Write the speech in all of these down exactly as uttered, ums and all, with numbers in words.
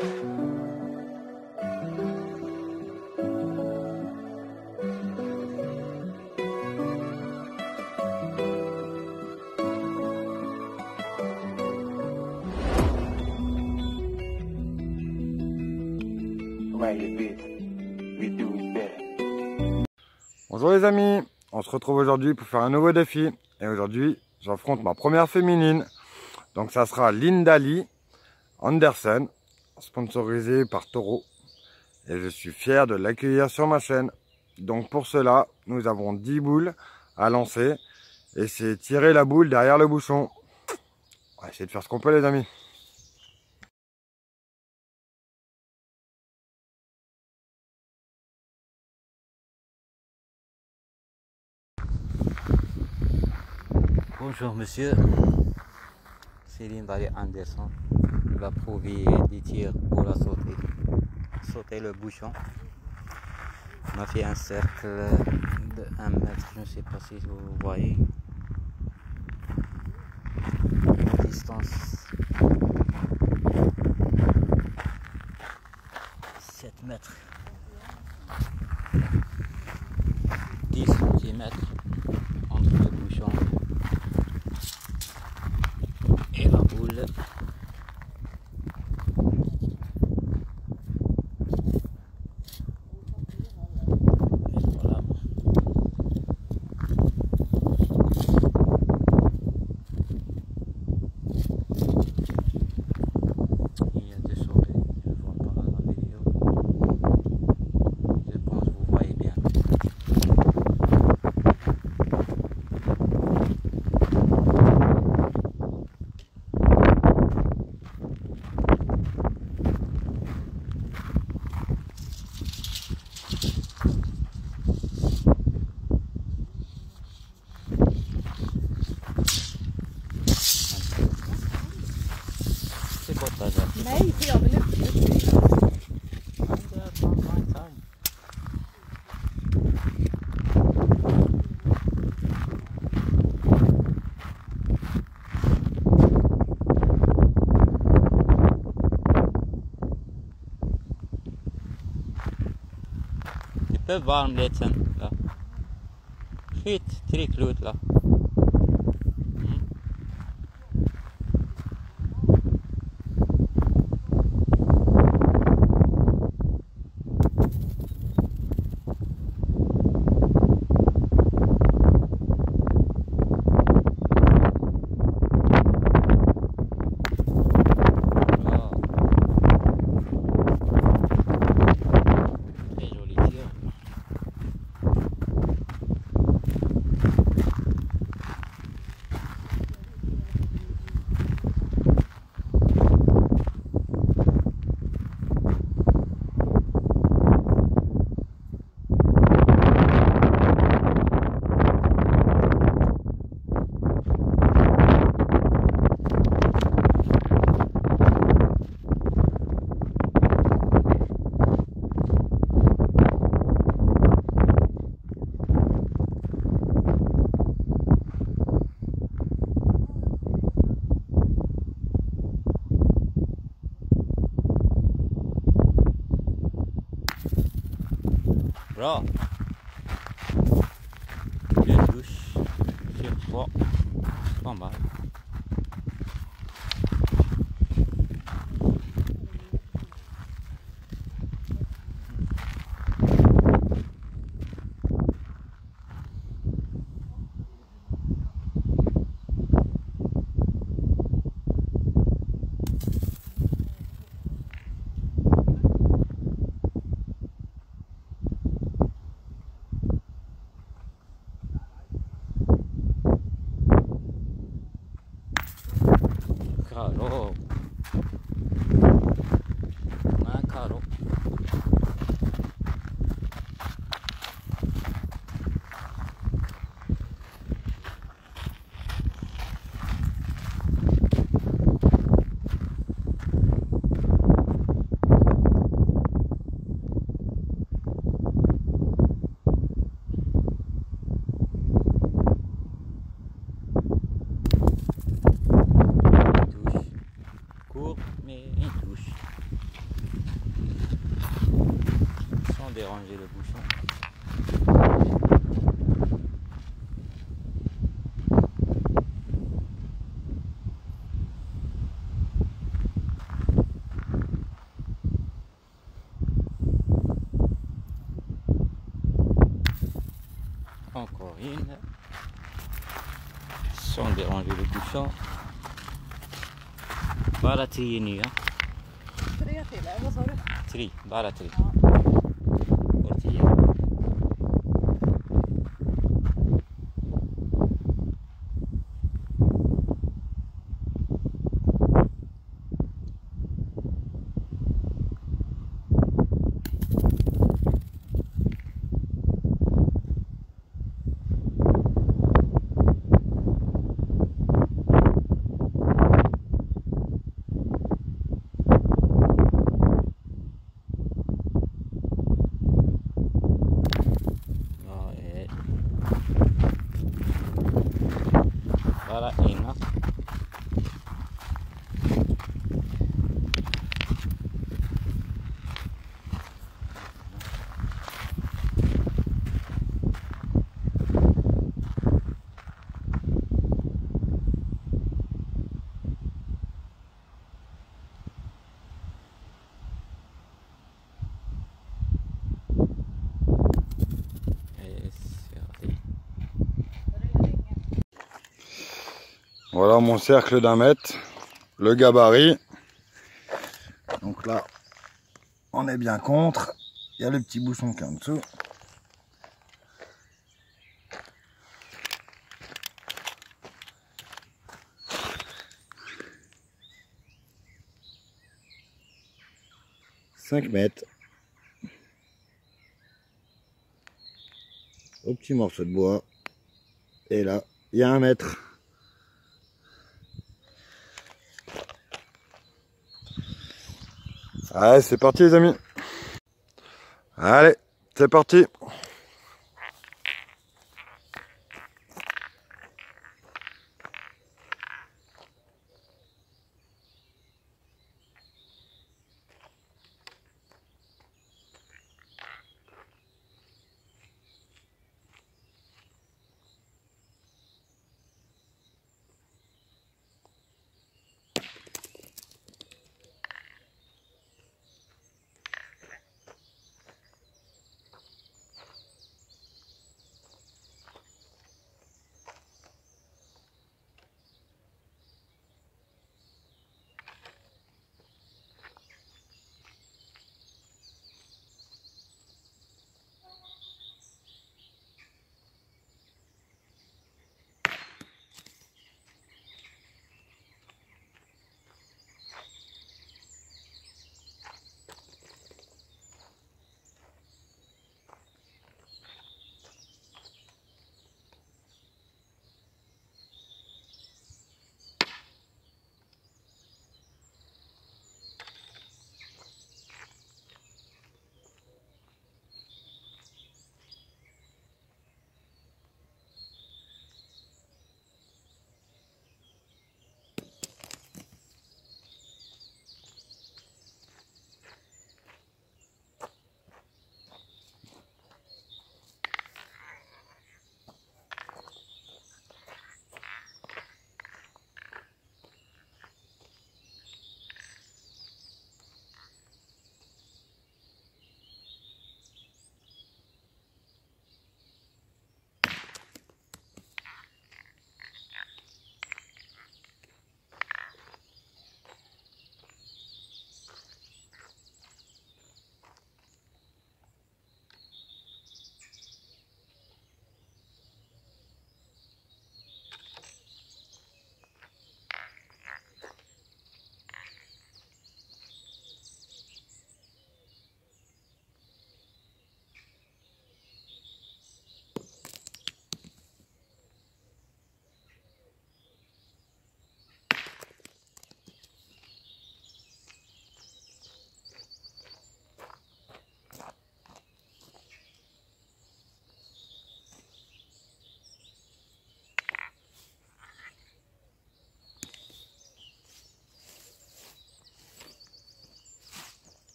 Bonjour les amis, on se retrouve aujourd'hui pour faire un nouveau défi. Et aujourd'hui, j'affronte ma première féminine. Donc ça sera Linda Lee Anderson, sponsorisée par Toro. Et je suis fier de l'accueillir sur ma chaîne. Donc pour cela, nous avons dix boules à lancer. Et c'est tirer la boule derrière le bouchon. On va essayer de faire ce qu'on peut les amis. Bonjour monsieur, c'est Linda Lee Anderson. Il va prouver des tirs pour la sauter, sauter le bouchon. On a fait un cercle de un mètre, je ne sais pas si vous voyez. La distance sept mètres, dix centimètres entre le bouchon et la boule. Et voilà. Il y a des soleils, je ne vois pas dans la vidéo. Je pense que vous voyez bien. C'est quoi ça, Jacques? Nej, för jag vill inte. Tu peux voir en liten là. Skit, tryck ut là. Mm. Wow. Très joli tir. Bra. Deux touches sur trois. Pas mal. Caro. Un caro. Touche. sans déranger le bouchon. Encore une, sans déranger le bouchon. Bara tio nu, ja. Tre till, eller vad sa du? Tre, bara tre. Ja. Och tio. Bara ena. Voilà mon cercle d'un mètre, le gabarit. Donc là, on est bien contre. Il y a le petit bouchon qui est en dessous. cinq mètres. Au petit morceau de bois. Et là, il y a un mètre. Allez, c'est parti les amis. Allez, c'est parti.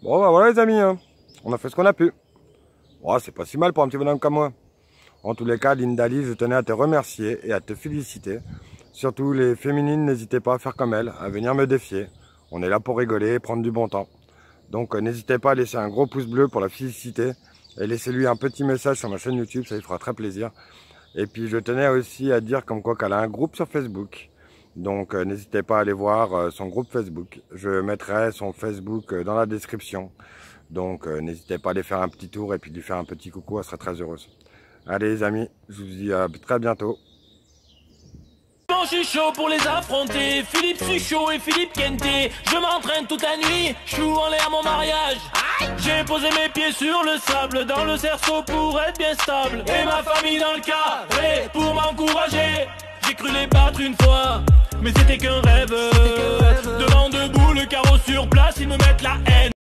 Bon bah voilà les amis, hein. On a fait ce qu'on a pu. Bon, c'est pas si mal pour un petit bonhomme comme moi. En tous les cas, Lindali, je tenais à te remercier et à te féliciter. Surtout les féminines, n'hésitez pas à faire comme elles, à venir me défier. On est là pour rigoler et prendre du bon temps. Donc euh, n'hésitez pas à laisser un gros pouce bleu pour la féliciter. Et laissez-lui un petit message sur ma chaîne YouTube, ça lui fera très plaisir. Et puis je tenais aussi à dire comme quoi qu'elle a un groupe sur Facebook. Donc euh, n'hésitez pas à aller voir euh, son groupe Facebook. Je mettrai son Facebook euh, dans la description. Donc euh, n'hésitez pas à aller faire un petit tour et puis lui faire un petit coucou, elle serait très heureuse. Allez les amis, je vous dis à très bientôt. Je suis chaud pour les affronter, Philippe Suchot et Philippe Kenté. Je m'entraîne toute la nuit, je joue en l'air mon mariage. J'ai posé mes pieds sur le sable, dans le cerceau pour être bien stable. Et ma famille dans le carré pour m'encourager. J'ai cru les battre une fois, mais c'était qu'un rêve. Devant debout, le carreau sur place, ils me mettent la haine.